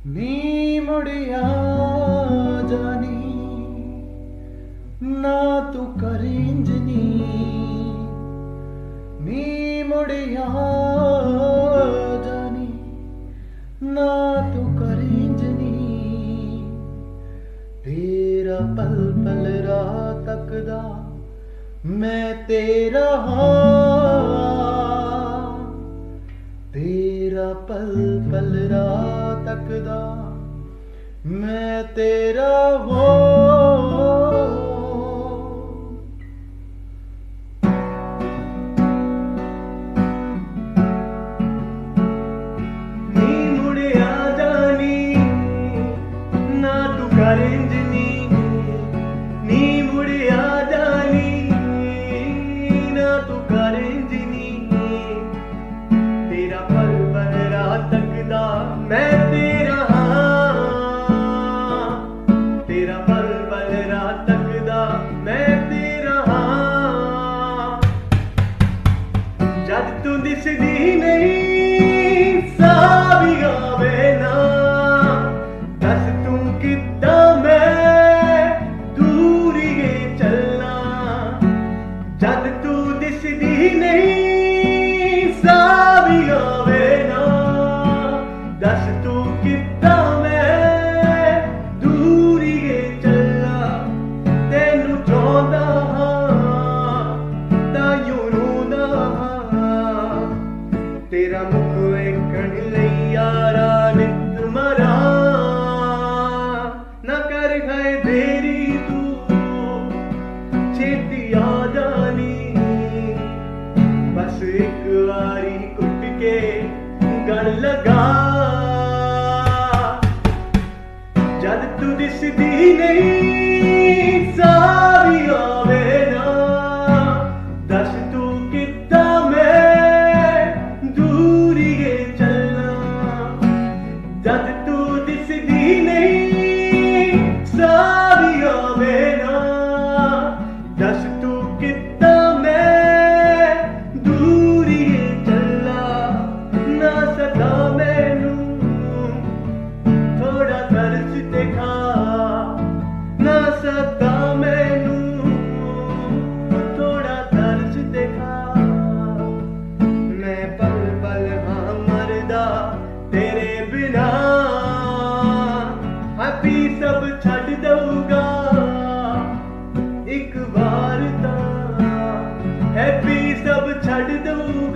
नी मुड़िया जानी ना तू करेंजनी नी मुड़िया जानी ना तू करेंजनी तेरा पल पल रात तकदा मैं तेरा तेरा पल पल रात तकदा मैं तेरा नी मुड़िया जानी ना तू करेंजनी नी मुड़िया जानी ना तू करेंजनी तेरा पल पल रात तकदा मैं तेरा तेरा पल पल रात तकदा मैं तेरा जद तू दिसदी नहीं साह भी आवे ना दस तू किद्दां मैं दूरी चलना जद तू दिसदी नहीं साह भी आवे ना दस तू किद्दां मैं दूरी चलना तेनू चाहुंदा ताइयों रोंदा तेरा मुख वेखण लई यारा नित मरा ना कर है देरी तू छेती आ जानी बस एक वारी कुट के गल लगा जद तू दिसदी नहीं सारी आवे ना दस तू किद्दां मैं दूरी चलना जद तू दिसदी नहीं सारी आवे ना दस तू किद्दां मैं दूरी चलना ना सदा मैनू थोड़ा तरस दिखा ना सदा मैनू थोड़ा तरस दिखा मैं पल पल हाँ मरदा तेरे बिना हैप्पी सब छड़ दूंगा एक बार तां हैप्पी सब छड़ दूंगा